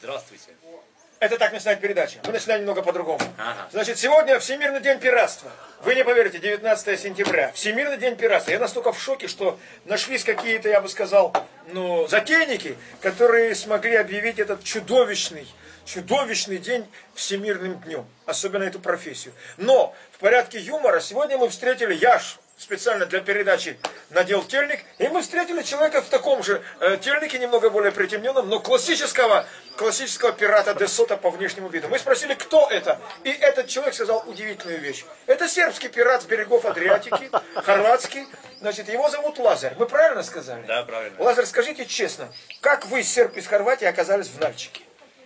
Здравствуйте. Это так начинает передача. Мы начинаем немного по-другому. Ага. Значит, сегодня Всемирный день пиратства. Вы не поверите, 19 сентября. Всемирный день пиратства. Я настолько в шоке, что нашлись какие-то, я бы сказал, затейники, которые смогли объявить этот чудовищный день всемирным днем. Особенно эту профессию. Но в порядке юмора сегодня мы встретили, специально для передачи надел тельник, и мы встретили человека в таком же тельнике, немного более притемненном, но классического пирата Десота по внешнему виду. Мы спросили, кто это, и этот человек сказал удивительную вещь. Это сербский пират с берегов Адриатики, хорватский, значит, его зовут Лазарь. Мы правильно сказали? Да, правильно. Лазарь, скажите честно, как вы, серб из Хорватии, оказались в Нальчике?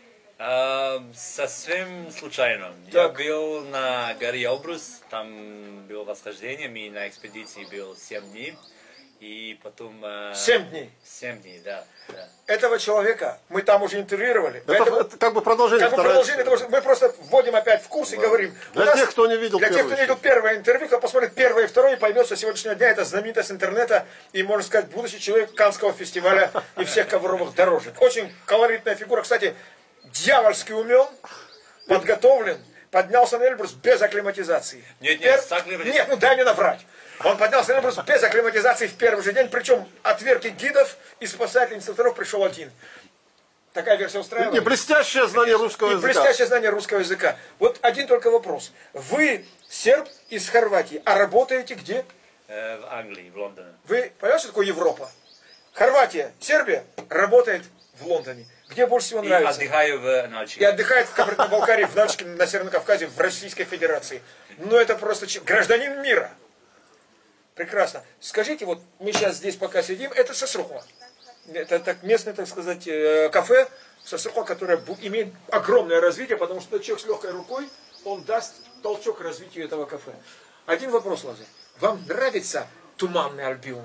Совсем случайно. Так. Я был на горе Элбрус, там было восхождение, и на экспедиции был 7 дней. И потом... 7 дней? 7 дней, да. Этого человека мы там уже интервьюировали. Это как бы продолжение. Того, что мы просто вводим опять в курс и говорим. Для тех, кто не видел первое интервью, кто посмотрит первое и второе, и поймет, что сегодняшнего дня это знаменитость интернета и, можно сказать, будущий человек Каннского фестиваля и всех ковровых дорожек. Очень колоритная фигура. Кстати, дьявольски умен, подготовлен, поднялся на Эльбрус без акклиматизации. Нет, дай мне наврать. Он поднялся на Эльбрус без акклиматизации в первый же день, причем от верки гидов и спасательных инструкторов пришел один. Такая версия устраивает? Не, блестящее знание русского языка. Блестящее знание русского языка. Вот один только вопрос. Вы серб из Хорватии, а работаете где? В Англии, в Лондоне. Вы понимаете, что такое Европа? Хорватия, Сербия работает в Лондоне. Где больше всего нравится? И отдыхаю в Нальчике. И отдыхает в Кабардино-Балкарии, в Нальчике, на Северном Кавказе, в Российской Федерации. Но это просто гражданин мира. Прекрасно. Скажите, вот мы сейчас здесь пока сидим, это Сосрухва. Это так местное, так сказать, кафе Сосрухва, которое имеет огромное развитие, потому что человек с легкой рукой, он даст толчок развитию этого кафе. Один вопрос, Лазарь. Вам нравится Туманный Альбион?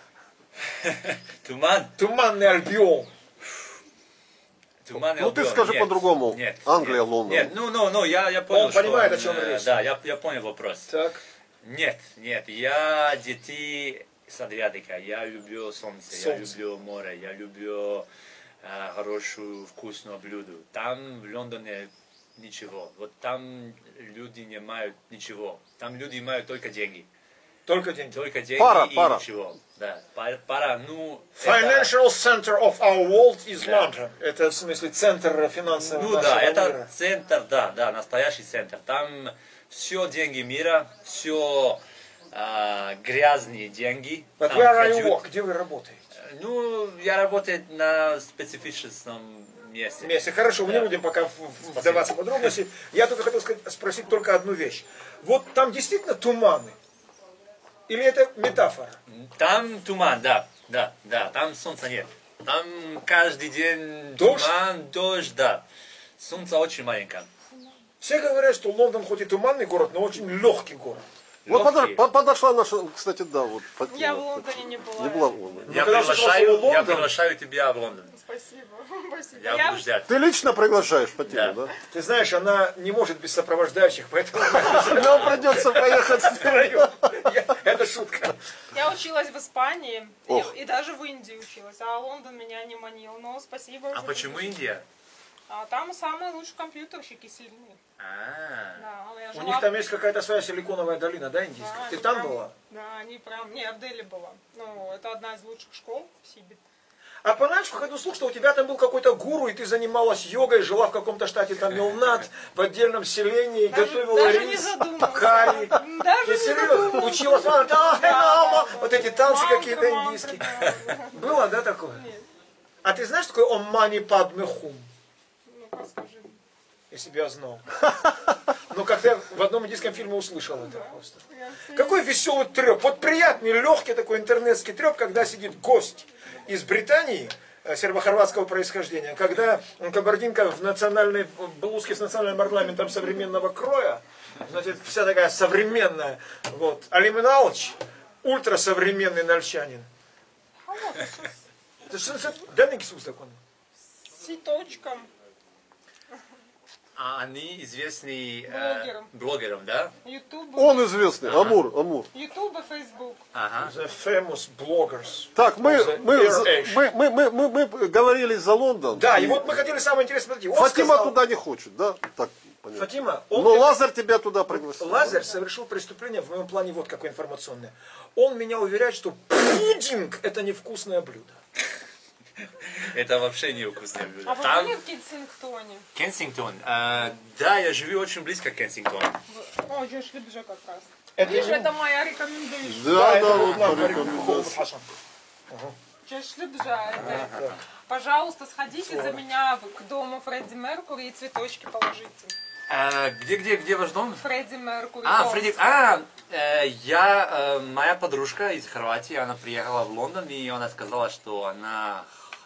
Туман? Туманный Альбион. Ну ты скажи по-другому. Нет. Англия, Лондон. Нет, я понял. Он понимает, о чем речь. Да, я понял вопрос. Так. Нет, я детей с Адриатика. Я люблю солнце, я люблю море, я люблю хорошую вкусную блюдо. Там в Лондоне ничего. Вот там люди не имеют ничего. Там люди имеют только деньги. Только деньги. Только деньги пара. Ничего. Да, пара, Financial center of our world is London. Это в смысле центр финансового нашего это мира. Центр, да, настоящий центр. Там все деньги мира, все грязные деньги. Где вы работаете? Я работаю на специфическом месте. Хорошо, мы не будем пока вдаваться в подробности. Я только хотел спросить только одну вещь. Вот там действительно туманы? Или это метафора? Там туман, да, там солнца нет. Там каждый день дождь? Туман, дождь, да. Солнце очень маленькое. Все говорят, что Лондон хоть и туманный город, но очень легкий город. Вот подошла наша, кстати, да, вот. Я в Лондоне не была. Не была в Лондоне. Я приглашаю тебя в Лондон. Спасибо. Я буду ждать. Ты лично приглашаешь Фатиму, да? Ты знаешь, она не может без сопровождающих, поэтому нам придется поехать втроем. Это шутка. Я училась в Испании и даже в Индии училась, а Лондон меня не манил. Но спасибо. А почему Индия? Там самые лучшие компьютерщики сильные. У них там есть какая-то своя силиконовая долина, да, индийская? Ты там была? Да, они прям... Не, в Дели была. Это одна из лучших школ в Сибири. А по Нальчику ходил слух, что у тебя там был какой-то гуру, и ты занималась йогой, жила в каком-то штате Тамилнад, в отдельном селении, готовила рис, карри. Даже не задумалась. Училась, вот эти танцы какие-то индийские. Было, да, такое? Нет. А ты знаешь, что такое Ом Мани Падме Хум? Ну-ка, скажи. Если бы я знал. Но как-то я в одном индийском фильме услышал это просто. Какой веселый треп. Вот приятный, легкий такой интернетский треп, когда сидит гость из Британии, сербо-хорватского происхождения, когда кабардинка в национальной блузке с национальным орнаментом современного кроя, значит, вся такая современная, вот, Алим Иналыч, ультрасовременный нальчанин. Это что, да не кисус такой? С цветочком. А они известны Блогером. да? YouTube, Он известный, Амур. YouTube и Facebook. Ага. The famous bloggers. Так, мы Air Asia. говорили за Лондон. Да, и вот мы хотели самое интересное. Смотрите, он Фатима сказал- туда не хочет, да? Так, понятно. Фатима, Но Лазарь тебя туда пригласил. Лазарь совершил преступление в моем плане вот какое информационное. Он меня уверяет, что пудинг это невкусное блюдо. Это вообще не вкусное блюдо. А вы Там были в Кенсингтоне? Кенсингтон. Да, я живу очень близко к Кенсингтону. О, я шлюбжа как раз. Это Видишь, ему- это моя рекомендация. Да, это да, вот вот нам порекомендую. говорит Хасан. Я шлюбжа. Пожалуйста, сходите за меня к дому Фредди Меркури и цветочки положите. Где ваш дом? Фредди Меркури. А, Фредди, моя подружка из Хорватии, она приехала в Лондон, и она сказала, что она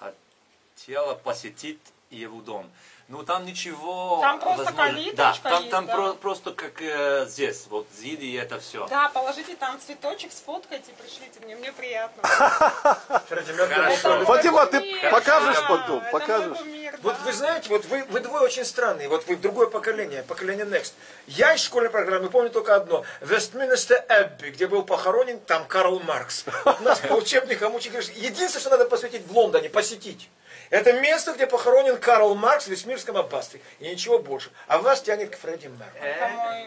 хотела посетить его дом. Ну там ничего. Там просто калиточка Да, есть, там да. просто как здесь, вот Зиди и это все. Да, положите там цветочек, сфоткайте, пришлите мне приятно. Фредди Меркьюри Хорошо. ушел. Фатима, ты Кумир, покажешь да, потом? это Покажешь? мой кумир, Вот да. вы знаете, вот вы двое очень странные, вот вы другое поколение Next. Я из школьной программы помню только одно. Вестминстер Эбби, где был похоронен там Карл Маркс. Вот нас по учебникам учат, говоришь, единственное, что надо посвятить в Лондоне, посетить. Это место, где похоронен Карл Маркс в Вестминстерском аббатстве. И ничего больше. А вас тянет к Фредди Меркьюри. Это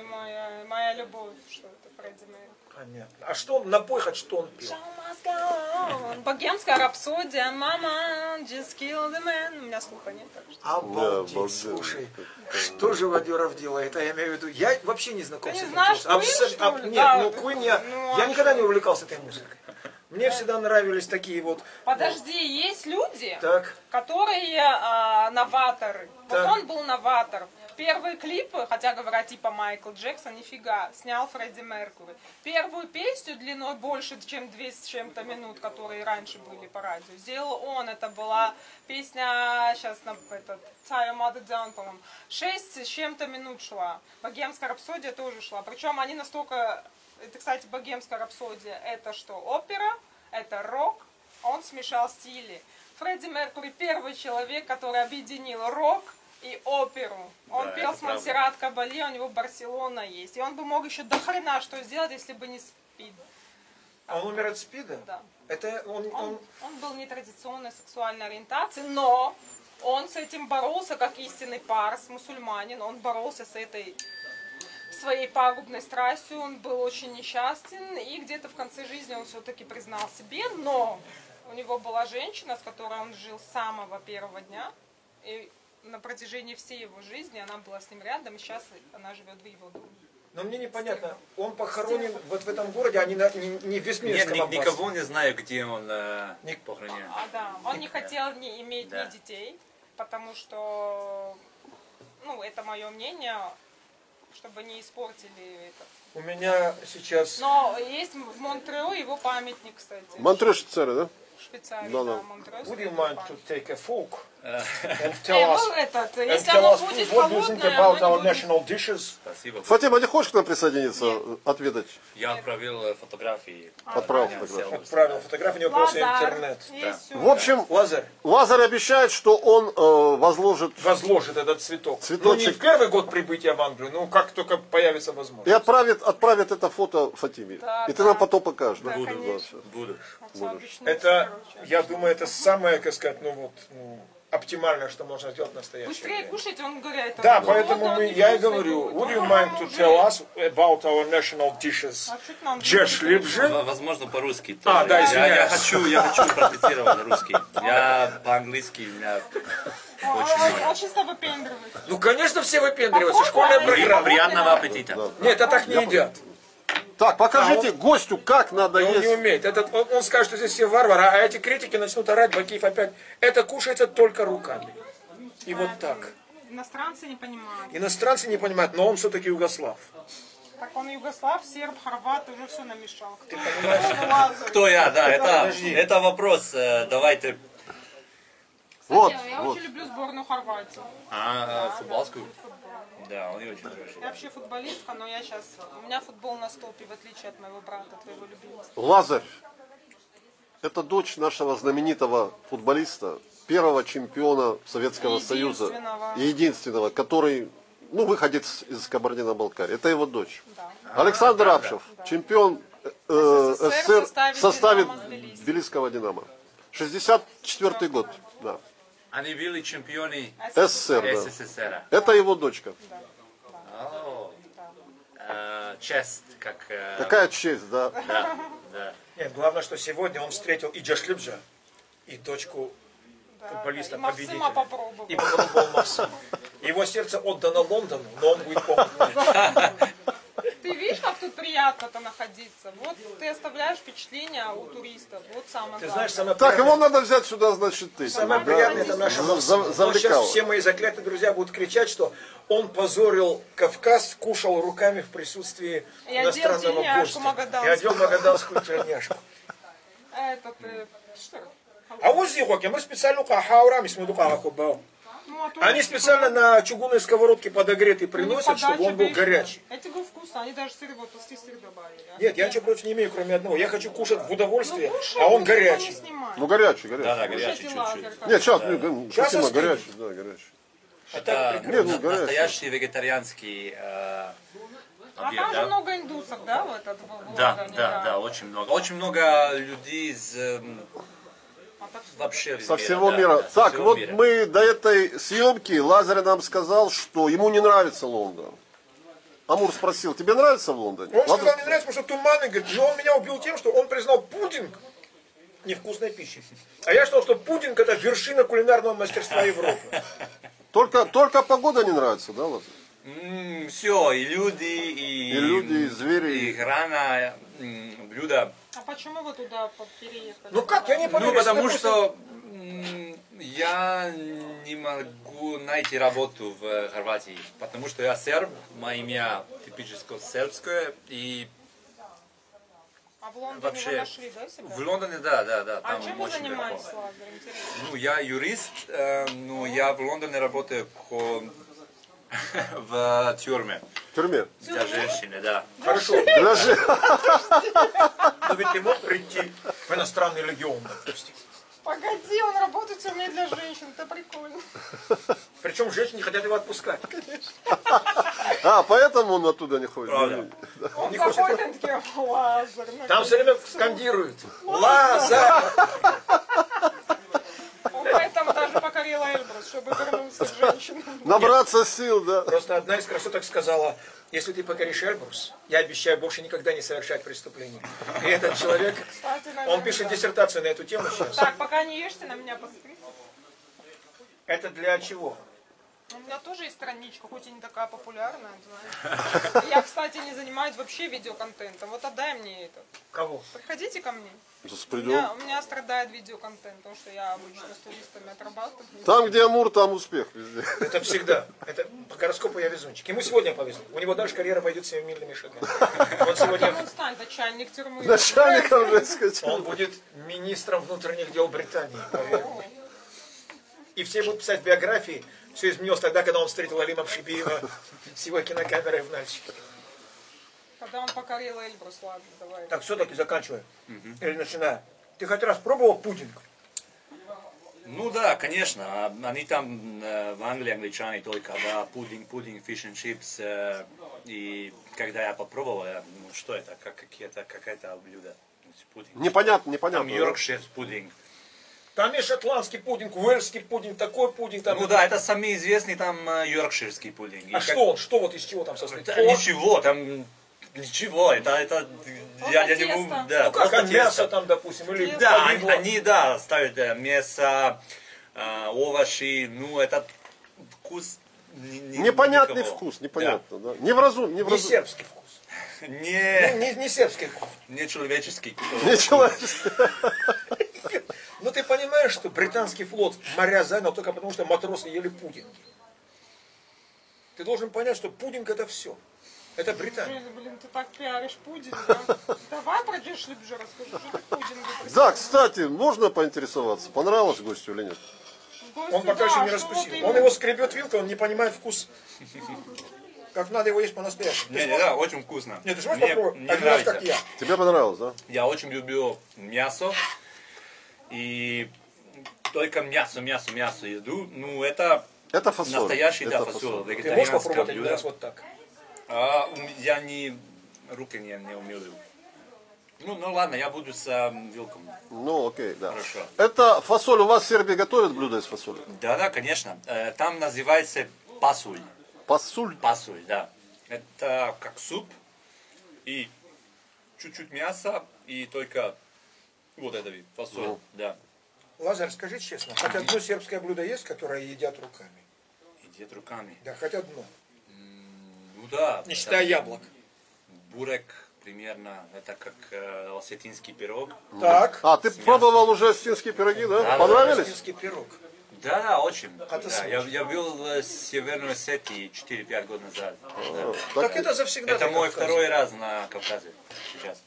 моя любовь, что это Фредди Меркури. Понятно. А что он, напой хоть, что он пел? Богемская рапсодия, мама, just kill the man. У меня слуха нет, так что. Обалдеть, обалденно. слушай, что же Вадюров делает? А я имею в виду, я вообще не знаком Ты с не этим знаешь голосом. Queen, что ли? Нет, Да, ну ты- Queen ну, я а никогда что? не увлекался этой музыкой. Мне всегда нравились такие вот, Подожди, есть люди, так, которые новаторы. Вот Так. он был новатор. Первые клипы, хотя говорят типа Майкл Джексон, нифига, снял Фредди Меркури. Первую песню длиной больше, чем 200 с чем-то минут, которые раньше были по радио, сделал он. Это была песня, сейчас на этот, Tie Your Mother Down, по-моему. 6 с чем-то минут шла. Богемская рапсодия тоже шла. Причем они настолько... Это, кстати, Богемская рапсодия, это что, опера, это рок, он смешал стили. Фредди Меркури первый человек, который объединил рок и оперу. Он Да, пел это с Монсеррат Кабале, у него Барселона есть. И он бы мог еще до хрена что сделать, если бы не СПИД. а он умер от СПИДа? Да. Это Он был нетрадиционной сексуальной ориентации, но он с этим боролся, как истинный парс, мусульманин. Он боролся с этой своей пагубной страстью, он был очень несчастен, и где-то в конце жизни он все-таки признал себе, но у него была женщина, с которой он жил с самого первого дня, и на протяжении всей его жизни она была с ним рядом, и сейчас она живет в его доме. Но мне непонятно, он похоронен вот в этом городе, а не в Нет, Вестминстерском аббатстве. никого не знаю, где он похоронен. Да, он не хотел иметь Да. ни детей, потому что, ну, это мое мнение, чтобы не испортили это. У меня сейчас... Но есть в Монтрео его памятник, кстати. Монтрё Швейцария, да? Швейцарии, Да, да, да. Монтрео. Would you стоит mind to памятник. take a fork and tell us, Этот, and если tell оно us будет what do you think холодное, about оно our не будет. national dishes? Спасибо. Фатима, не хочешь к нам присоединиться, Нет. отведать? Я отправил фотографии. Отправил Я фотографию. взял. Отправил фотографию, у него просто Лазар, интернет. есть всё. В общем, Лазарь Лазарь обещает, что он возложит возложит этот цветок. Цветочек. Ну, не в первый год прибытия в Англию, но как только появится и возможность. отправит это фото Фатиме. Да, и ты да. нам потом покажешь. Да? Да, Буду, конечно. буду. Отцу объясню, Это, короче. я думаю, это самое, как сказать, ну вот, оптимальное, что можно сделать в настоящее Быстрее время. кушайте, он говорит. Да, это поэтому холодно, я и невкусно говорю, будет. would you Ага, mind to уже. tell us about our national dishes? А чё ты нам Джеш говоришь? Либжи? Возможно, по-русски. А, тоже. да, я извиняюсь. хочу практицировать русский. Я по-английски, у меня Он очень с тобой выпендривает. Ну, конечно, все выпендриваются, Попробуй, школьная а программа. приятного аппетита. Нет, это так не едят. Так, покажите гостю, как надо И он не есть. умеет. Он скажет, что здесь все варвары, а эти критики начнут орать, Бакиев опять. Это кушается только руками. И вот так. Иностранцы не понимают. Иностранцы не понимают, но он все-таки югослав. Так он югослав, серб, хорват, уже все намешал. Кто Лазарь? Кто я? Да, Подожди. это вопрос. Давайте. Вот, Кстати, я вот. очень люблю сборную Хорватии. Футболскую? Футбол. Да, он очень хороший. Я вообще футболистка, но я сейчас... У меня футбол на стопе, в отличие от моего брата, твоего любимого. Лазарь. Это дочь нашего знаменитого футболиста, первого чемпиона Советского Союза. Единственного. Единственного, который ну, выходец из Кабардино-Балкарии. Это его дочь. Да. Александр Апшев, чемпион СССР в составе «Динамо» Тбилиси. Тбилисского «Динамо». 64 год, да. Они были чемпионы СССР, да. СССР. Это его дочка. О, честь, как... Какая честь, да. Да, да. Нет, главное, что сегодня он встретил и Джашлибжа, и дочку футболиста И Максима победителя. попробовал. И попробовал Максима. Его сердце отдано Лондону, но он будет помнить. Ты видишь, как тут приятно-то находиться? Вот ты оставляешь впечатление у туристов. Вот самое Ты главное. знаешь, самое Так, приятное, его надо взять сюда, значит, ты. самое Да. приятное это наша За- Максим. Вот сейчас завлекало. все мои заклятые друзья будут кричать, что он позорил Кавказ, кушал руками в присутствии И одел иностранного тельняшку гостя. магаданскую. И одел магаданскую тельняшку. Это ты... Что? А вот здесь, мы специально хаурами с медукаху. Ну, а то Они специально на чугунной сковородке подогретый приносят, чтобы он был горячий. Эти говорю, вкусно. Они даже сыр, вот толстый сыр добавили. Нет, я ничего против не имею, кроме одного. Я хочу кушать в удовольствие, Кушай, а он никто не горячий. снимает. Ну, горячий, горячий. Да, да, Кушайте горячий чуть-чуть. лазер, как Нет, сейчас, Сейчас Фатима, остынет. горячий, да, горячий. Это Нет, ну, горячий. настоящий вегетарианский А обед, там же да? много индусов, да, в этот в Да, Лондоне, да, да, очень много. Очень много людей из вообще Со мира, всего да, мира. да, со Так, всего вот мира. мы до этой съемки, Лазарь нам сказал, что ему не нравится Лондон. Амур спросил, тебе нравится в Лондоне? Он Лазарь- сказал, не нравится, потому что туманный, говорит, но он меня убил тем, что он признал пудинг невкусной пищей. А я считал, что пудинг это вершина кулинарного мастерства Европы. Только погода не нравится, да, Лазарь? Все, и люди, И люди, и звери. и охрана, блюда. А почему вы туда переехали? Ну как, я не поверю. Ну, если, потому допустим, что я не могу найти работу в Хорватии, потому что я серб, мое имя типическое сербское, и А в Лондоне вообще вы нашли, да, себя? в Лондоне, да, А там чем вы очень занимаетесь, легко. Лазарь? Интересно. Ну, я юрист, но я в Лондоне работаю в тюрьме В тюрьме. для женщины, да. Хорошо, Даже... но ведь ты мог прийти в иностранный легион, допустим. Погоди, он работает в тюрьме для женщин, это прикольно. Причем женщины не хотят его отпускать. А, поэтому он оттуда не ходит. Правда. Он не хочет- заходит, и такие, Лазарь. ну, Там все время скандируют. Лазарь! Он поэтому даже покорил Эльбрус, чтобы вернуться к женщинам. Набраться сил, да. Просто одна из красоток сказала, если ты покоришь Эльбрус, я обещаю больше никогда не совершать преступлений. И этот человек, Кстати, он наверное, пишет да. диссертацию на эту тему сейчас. Так, пока не ешьте, на меня посмотрите. Это для чего? У меня тоже есть страничка, хоть и не такая популярная, знаешь. Я, кстати, не занимаюсь вообще видеоконтентом. Вот отдай мне это. Кого? Приходите ко мне. Сейчас У придем. меня страдает видеоконтент, потому что я обычно с туристами отрабатываю. Там, где Амур, там успех везде. Это всегда. Это по гороскопу я везунчик. Ему сегодня повезло. У него дальше карьера пойдет семимильными шагами. Он сегодня Кем он станет? Начальник тюрьмы. Начальником же скачал. он будет министром внутренних дел Британии. Поверь. И все будут писать биографии. Все изменилось тогда, когда он встретил Алима Пшибиева с его кинокамерой в Нальчике. Когда он покорил Эльбрус, ладно, давай. Так, все-таки заканчиваю. Или начинаю. Ты хоть раз пробовал пудинг? Ну да, конечно, они там в Англии, англичане только, да, пудинг, фиш and чипс, и когда я попробовал, ну что это, какое-то блюдо, пудинг. Непонятно, Там непонятно. да? Йоркшир пудинг. Там есть шотландский пудинг, уэльский пудинг, такой пудинг. Там... Ну да, это самый известный там йоркширский пудинг. И А как- что он? Что вот из чего там состоит? Да, Торт? ничего, там ничего, это я не могу, тесто. да, Ну как, просто там мясо тесто. там, допустим, или Да, повидло? они, да, ставят мясо, овощи, ну этот вкус Непонятный никого. вкус, непонятно, да. Невразум, Не невразум. сербский вкус. Да. Не Не сербский вкус. человеческий. Не человеческий. Ну ты понимаешь, что британский флот моря занял только потому, что матросы ели пудинг. Ты должен понять, что пудинг это все. Это Британия. Блин, ты так пиаришь пудинг, да? Давай про Джешлибжа расскажи, что ты пудинг. Да, кстати, можно поинтересоваться, понравилось гостю или нет? Он пока еще не раскусил. Он его скребет вилкой, он не понимает вкус. Как надо его есть по-настоящему. Ты Не, сможешь? да, очень вкусно. Нет, ты сможешь Мне попробовать? Один раз, нравится. как я. Тебе понравилось, да? Я очень люблю мясо. И только мясо еду. Ну, это Это фасоль. Настоящий, Это да, фасоль. Ты можешь Вегетарианское попробовать один блюдо. раз вот так? Я руки не умею. Ну ладно, я буду с вилком. Ну, окей, да. Хорошо. Это фасоль. У вас в Сербии готовят блюдо из фасоли? Да, конечно. Там называется пасуль. Пасуль? Пасуль, да. Это как суп и чуть-чуть мяса и только вот это вид, фасоль, да. Лазарь, скажи честно, хоть одно сербское блюдо есть, которое едят руками? Едят руками. Да, хоть одно. Ну да. Не считая яблок. Бурек примерно, это как осетинский пирог. Так. А, ты пробовал уже осетинские пироги, да? Да, Понравились? Осетинский пирог. Да, очень. ты Да, слышишь? я был в Северной Осетии 4-5 год назад. Да. Так это завсегда. Это на мой Кавказе. второй раз на Кавказе сейчас.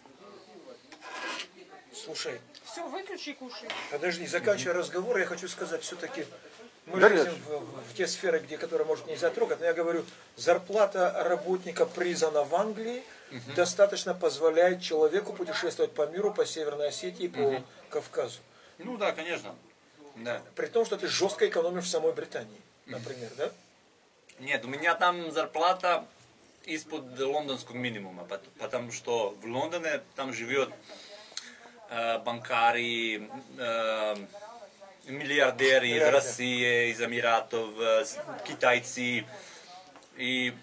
Слушай, Все, выключи и кушай. подожди, заканчивая разговор, я хочу сказать, все-таки мы Горячо. лезем в те сферы, которые, может, нельзя трогать, но я говорю, зарплата работника призана в Англии достаточно позволяет человеку путешествовать по миру, по Северной Осетии, по Кавказу. Ну да, конечно. Да. При том, что ты жестко экономишь в самой Британии, например, да? Нет, у меня там зарплата из-под лондонского минимума, потому что в Лондоне там живет банкары, миллиардеры из России, из Эмиратов, китайцы. И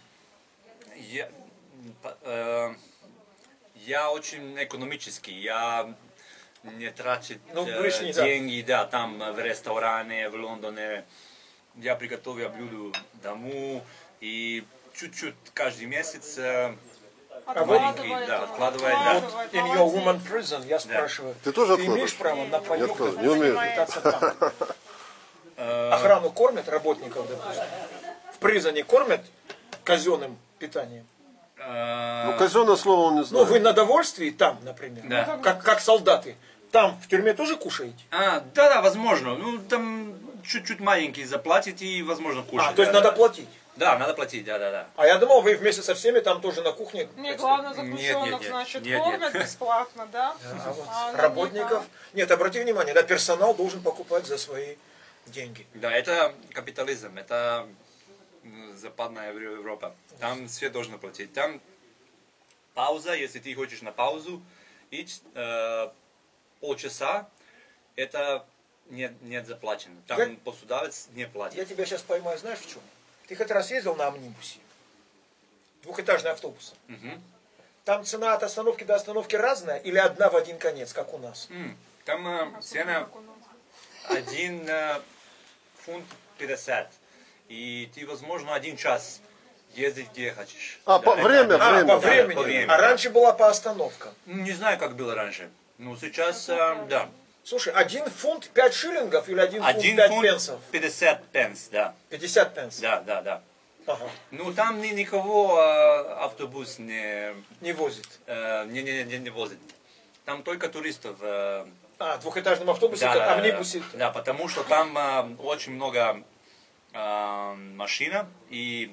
я очень экономический, я не трачу лишний, да. деньги, да, там в ресторане в Лондоне. Я приготовил блюдо домой и чуть-чуть каждый месяц маленький, да, откладывает, да. In your woman prison, я спрашиваю, Ты тоже имеешь откладываешь? право на паёк, тоже не умею. питаться там? Охрану кормят работников, допустим? В призоне кормят казенным питанием? Ну, казенное слово он не Ну, знает. вы на довольствии там, например, Да. как солдаты. Там в тюрьме тоже кушаете? Да, возможно. Ну, там чуть-чуть маленький заплатить и, возможно, кушать. То есть да, надо да. платить. Да, надо платить, да. А я думал, вы вместе со всеми там тоже на кухне. Не, так главное, Нет, заключенных, нет, значит, нет, кормят нет. бесплатно, да? сказать. А вот А работников. Нет, обрати внимание, да, персонал должен покупать за свои деньги. Да, это капитализм, это западная Европа. Там все должны платить. Там пауза, если ты хочешь на паузу, и полчаса, это нет заплачено. Там Я- посудовец не платит. Я тебя сейчас поймаю, знаешь в чем? Ты хоть раз ездил на амнибусе? Двухэтажный автобус. Там цена от остановки до остановки разная или одна в один конец, как у нас? Там цена 1 фунт 50. И ты, возможно, 1 час ездить где хочешь. Время. По времени. по времени, А да. раньше была по остановкам. Не знаю, как было раньше. Ну, сейчас, да. Слушай, 1 фунт 5 шиллингов или 1 фунт 1 5 фунт пенсов? 50 пенс, да. 50 пенсов. Да. Ага. Ну, там никого автобус не Не возит. Там только туристов. В двухэтажном автобусе, Да, как да, амнибусе. да, потому что там очень много машин, и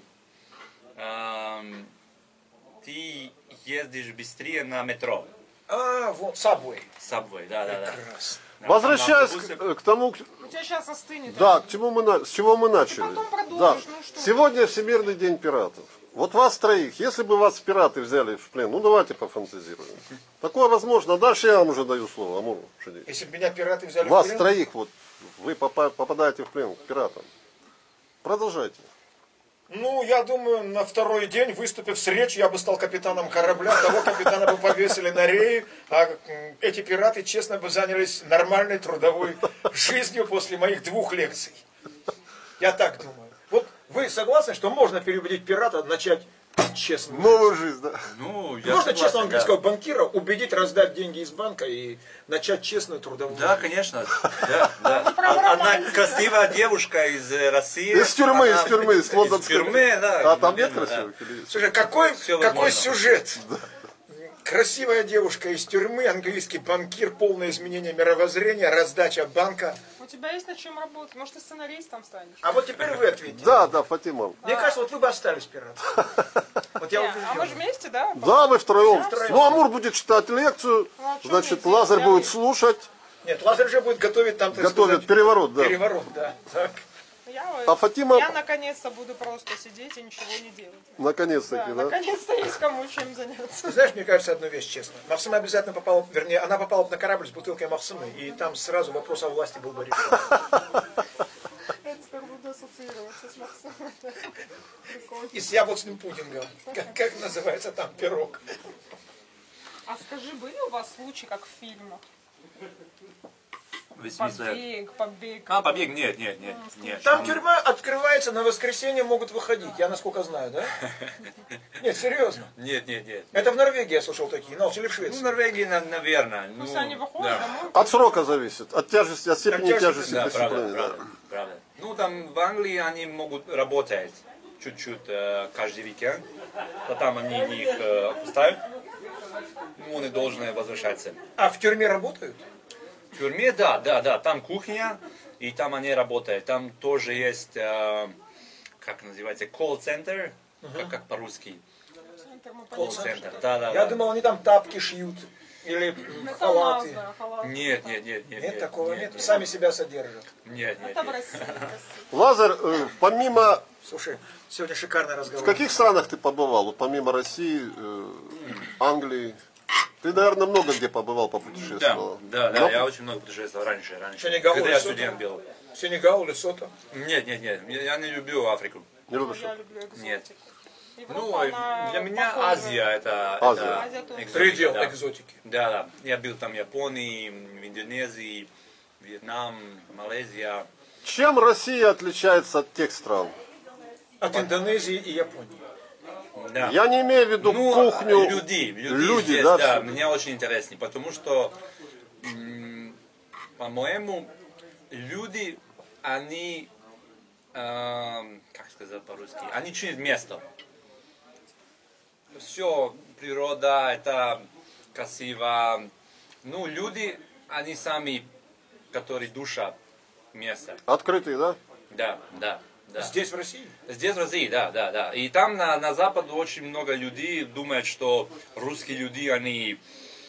ты ездишь быстрее на метро. Вот, Subway. Subway, да. Прекрасно. Да, Возвращаясь там на автобусе- к тому, У тебя сейчас остынет. да, с чего мы начали. потом продолжишь, Да. ну что? Сегодня Всемирный день пиратов. Вот вас троих, если бы вас пираты взяли в плен, ну давайте пофантазируем. Такое возможно. А дальше я вам уже даю слово. Амур, Шадий. Если бы меня пираты взяли Вас в плен, троих, вот вы попадаете в плен к пиратам. Продолжайте. ну, я думаю, на второй день, выступив с речью, я бы стал капитаном корабля, того капитана бы повесили на рее, а эти пираты, честно, бы занялись нормальной трудовой жизнью после моих 2 лекций. Я так думаю. Вот вы согласны, что можно переубедить пирата начать честно? Новую жизнь, да. Ну, я Можно согласен, честно да. английского банкира убедить раздать деньги из банка и начать честную трудовую Да, жизнь? конечно. Да. Одна красивая девушка из России. Из тюрьмы, она- из тюрьмы, из лондонской. Из тюрьмы, да. А там нет наверное, красивых? Или есть? Слушай, какой Всё какой возможно. сюжет? Красивая девушка из тюрьмы, английский банкир, полное изменение мировоззрения, раздача банка. У тебя есть над чем работать. Может, ты сценаристом станешь? А вот теперь вы ответите. Да, Фатима. Мне кажется, вот вы бы остались пиратом. Вот я Не, а мы же убежден. вместе, да? Да, вы втроем. Втроем. Ну, Амур будет читать лекцию, Ну, а чё значит, мне Лазарь делать? будет слушать, Нет, Лазарь же будет готовить там, так готовит сказать, переворот, да. переворот, да. Так. А Фатима... Я наконец-то буду просто сидеть и ничего не делать. Наконец-таки, да? Наконец-то есть кому чем заняться. Ты знаешь, мне кажется, одну вещь, честно. Махсима обязательно попала, вернее, она попала на корабль с бутылкой Махсимы, и там сразу вопрос о власти был бы решен. Я теперь буду ассоциироваться с Максимом. И с яблочным пудингом. Как называется там пирог? А скажи, были у вас случаи, как в фильмах? В смысле... Побег. Побег? Нет. Там тюрьма открывается, на воскресенье могут выходить, я насколько знаю, да? Нет, серьезно. Нет. Это в Норвегии я слышал такие, но или в Ну, в Швеции. Норвегии, наверное. Пусть они выходят домой. От срока зависит, от тяжести, от степени От тяжести, тяжести Да, преступления. правда. Ну, там в Англии они могут работать чуть-чуть каждый уикенд, потом они их отпускают, ну, они должны возвращаться. А в тюрьме работают? В тюрьме, да, там кухня, и там они работают. Там тоже есть, как называется, колл-центр, как по-русски. Колл-центр, да. Я думал, они там тапки шьют. Или халаты. Нет. Нет, такого нет. Сами себя содержат. Нет. Это в России. Лазарь, помимо... Слушай, сегодня шикарный В разговор. каких странах ты побывал? Вот помимо России, Англии? Ты, наверное, много где побывал, попутешествовал. Да, Но- я очень много путешествовал раньше. Сенегал, Когда я Лесото? студент был. Сенегал, Лесото. Нет, я не люблю Африку. Не любишь? Я люблю экзотику. Нет. Европа, Ну, она для меня похожа. Азия это Азия. Азия тоже. экзотика, Предел да. экзотики. Да. Я был там в Японии, в Индонезии, Вьетнам, Малайзия. Чем Россия отличается от тех стран? От Индонезии и Японии. Да. Я не имею в виду кухню. Люди здесь, да, да, всё. меня очень интересны, потому что, по-моему, люди, они, как сказать по-русски, они чуют место. Все, природа, это красиво. Ну, люди, они сами, которые душа места. Открытые, да? Да. Здесь, в России? Здесь в России, да. И там на Западе очень много людей думают, что русские люди, они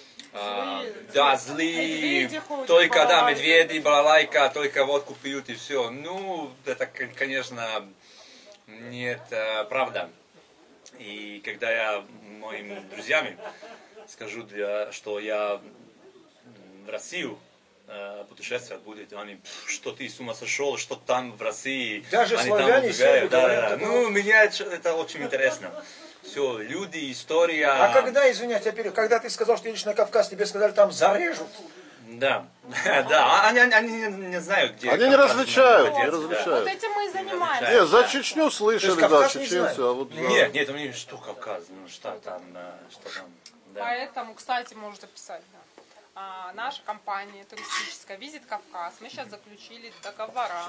злые, Медведи ходят, только, балалайка. медведи, балалайка, только водку пьют и все. Ну, это, конечно, нет, правда. И когда я моим друзьям скажу, что я в Россию путешествовать будет, они, что ты с ума сошел, что там в России. Даже они славяне там сами убегают. Да. говорят такое. Ну, меня это очень интересно. Все, люди, история. А когда, извиняюсь, теперь, когда ты сказал, что едешь на Кавказ, тебе сказали, там зарежут? Да, они не знают, где. Они не Кавказ различают, не находится, да. Вот различают. этим мы и занимаемся. Не, за Чечню слышали, То есть да, Кавказ не чеченцы, знают? а вот... да. Нет, у них что Кавказ, ну что там, да. Поэтому, кстати, можете писать, да. Наша компания туристическая «Визит Кавказ». Мы сейчас заключили договора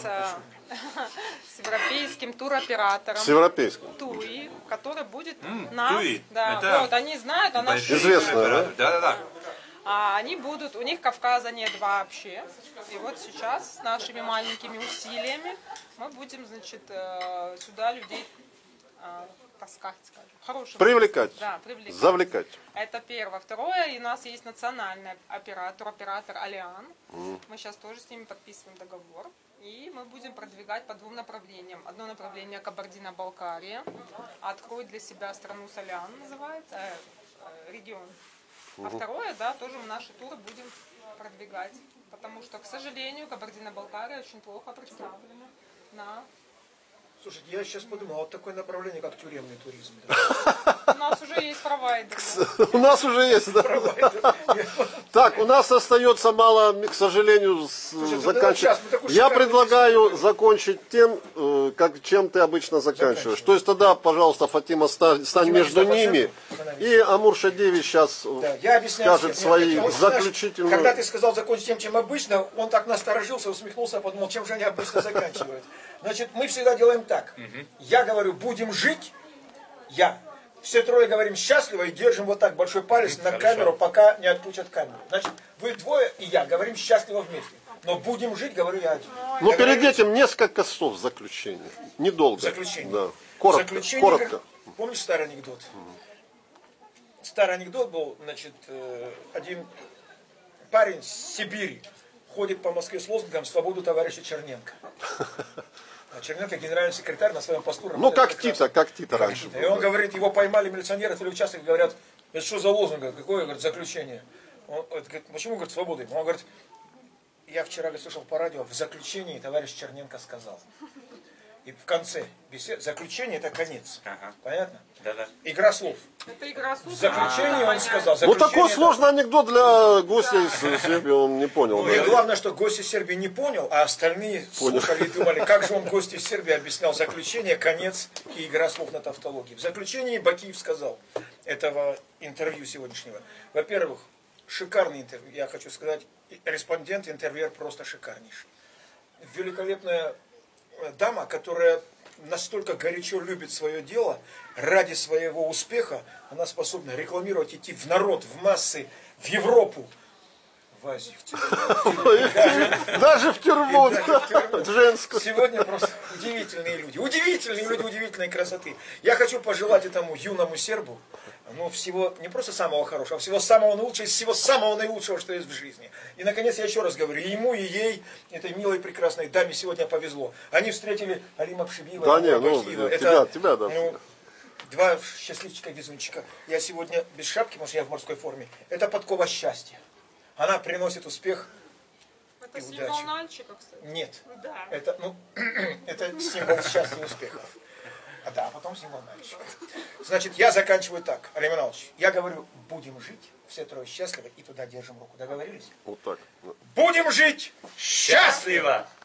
с европейским туроператором С европейским. Туи, который будет нас... Туи? Да, Это вот, они знают, она Известная, да? Да. они будут, у них Кавказа нет вообще. И вот сейчас с нашими маленькими усилиями мы будем, значит, сюда людей таскать, скажем. Хороший Привлекать, Да, привлекать. завлекать. Это первое. Второе, и у нас есть национальный оператор Алиан. Мы сейчас тоже с ними подписываем договор. И мы будем продвигать по двум направлениям. Одно направление Кабардино-Балкария. Откроет для себя страну Солян, называется, регион. А второе, да, тоже мы наши туры будем продвигать. Потому что, к сожалению, Кабардино-Балкария очень плохо представлена на... Слушайте, я сейчас подумал, вот такое направление, как тюремный туризм. У нас уже есть провайдер. У нас уже есть, да. Так, у нас остается мало, к сожалению, заканчивать. Я предлагаю закончить тем, чем ты обычно заканчиваешь. То есть тогда, пожалуйста, Фатима, стань между ними. И Амур Шадиевич сейчас Я объясняю. скажет свои заключительные... Когда ты сказал закончить тем, чем обычно, он так насторожился, усмехнулся, подумал, чем же они обычно заканчивают. Значит, мы всегда делаем так. Я говорю, будем жить, я. Все трое говорим счастливо и держим вот так большой палец на камеру, пока не отключат камеру. Значит, вы двое и я говорим счастливо вместе. Но будем жить, говорю я один. Но перед этим несколько слов заключения. Недолго. Заключение. Да. Коротко. Заключение, Коротко. Помнишь старый анекдот? Старый анекдот был, значит, один парень с Сибири ходит по Москве с лозунгом «Свободу товарища Черненко». А Черненко генеральный секретарь на своем посту. Ну, как Тита раньше И он говорит, его поймали милиционеры, участок, говорят, это что за лозунг, какое, говорит, заключение? Он говорит, почему, говорит, свободы? Он говорит, я вчера слышал по радио, в заключении товарищ Черненко сказал. И в конце беседы, заключение это конец. Ага. Понятно? Да-да. Игра слов. Это игра слов. В заключении он сказал. Ну, такой это... сложный анекдот для гостя из Сербии, он не понял. Ну, и главное, что гость из Сербии не понял, а остальные слушали и думали, как же он гость из Сербии объяснял заключение, конец и игра слов на тавтологии. В заключении Бакиев сказал этого интервью сегодняшнего. Во-первых, шикарный интервью, я хочу сказать, респондент, интервьюер просто шикарнейший. Великолепная дама, которая настолько горячо любит свое дело, ради своего успеха, она способна рекламировать, идти в народ, в массы, в Европу, в Азию, в тюрьму. Даже в тюрьму, женскую. Сегодня просто удивительные люди, удивительной красоты. Я хочу пожелать этому юному сербу, ну, всего, не просто самого хорошего, а всего самого наилучшего, всего самого наилучшего, что есть в жизни. И, наконец, я еще раз говорю, и ему, и ей, этой милой, прекрасной даме сегодня повезло. Они встретили Алима Пшибиева, да нет, ну, тебя, да. Ну, два счастливчика-везунчика. Я сегодня без шапки, потому что я в морской форме. Это подкова счастья. Она приносит успех Это и символ удачу. мальчика, кстати. Нет. Да. Это, ну, это символ счастья и успехов. А да, потом символ мальчика. Значит, я заканчиваю так, Олег Иванович. Я говорю, будем жить, все трое счастливы, и туда держим руку. Договорились? Вот так. Будем жить счастливо!